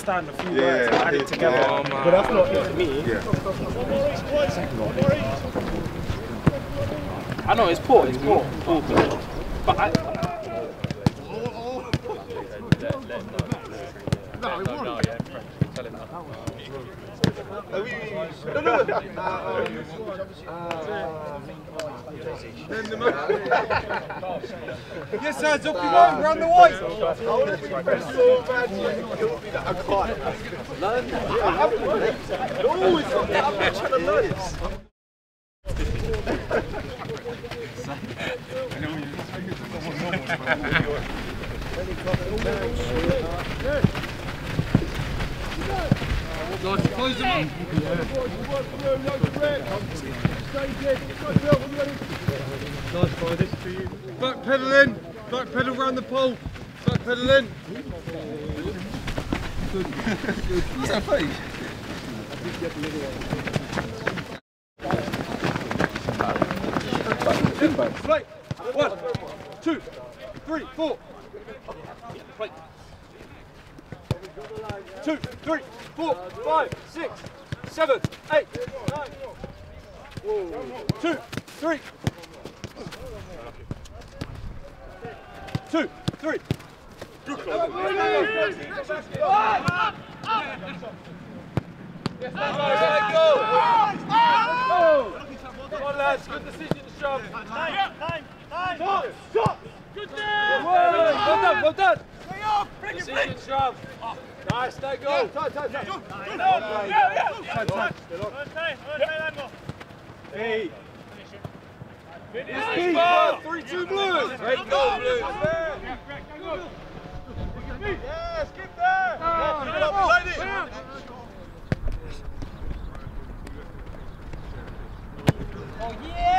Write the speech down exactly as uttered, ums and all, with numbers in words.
understand a few Yeah, words and add it together. yeah. But that's not it for me. Yeah. I know it's poor, it's poor. But I... No, no, no, yeah, tell him that. No, no, no. Yes, sir, it's up you want, we're on the way. I want to be so bad yet, it kills me that I can't. Learn that. I haven't learned that. No, it's not that. I'm not trying to learn this. Nice, close them up. Nice, boy, this for you. Back pedal in, back pedal round the pole, back pedal in. Good, good. What's that face? Right, one, two, three, four. Right. Two, three, four, five, six, seven, eight, nine. Two, three. Two, three. Good. Go! Come on, lads. Good decision, Sean. Time, time, time. Stop, stop. Good there. Well done, well done. Stay off. Bring it, bring. Sean. Nice, stay go. Time, time, time. Go, go, yeah, yeah. Hey. Finish. Three, two, blue. Great goal, blue. Yes, keep there. Keep it up, lady. Oh, yeah.